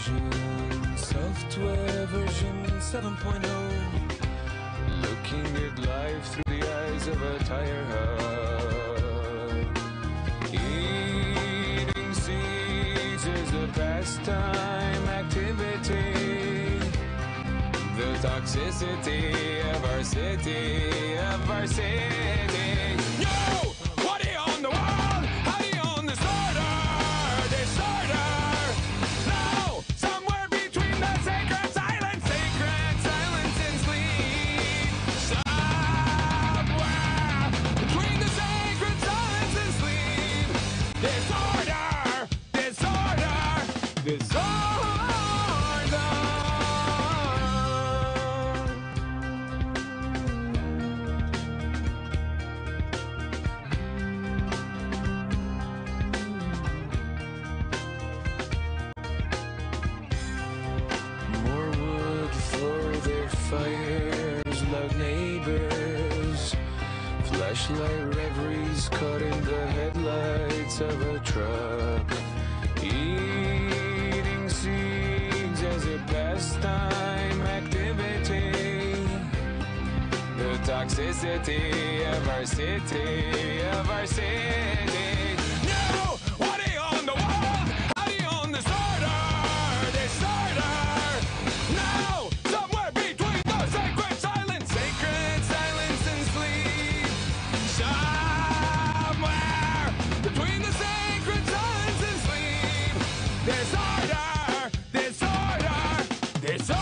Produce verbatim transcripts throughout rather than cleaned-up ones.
version, software version seven point oh. Looking at life through the eyes of a tire hub. Eating seeds is a pastime activity. The toxicity of our city, of our city. Yo! What do you own the world? How do you own disorder? Disorder! No! Somewhere between the sacred silence, sacred silence and sleep. Somewhere between the sacred silence and sleep. Disorder! Disorder! Disorder! Fires, loud neighbors, flashlight reveries caught in the headlights of a truck. Eating seeds as a pastime activity. The toxicity of our city, of our city. No! What do you own the world? How do you own disorder? Disorder! No! Disorder! Disorder! Disorder!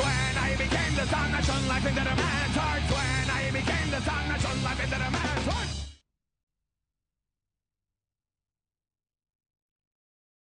Life into the man's heart. When I became the sun that shone life into the man's heart.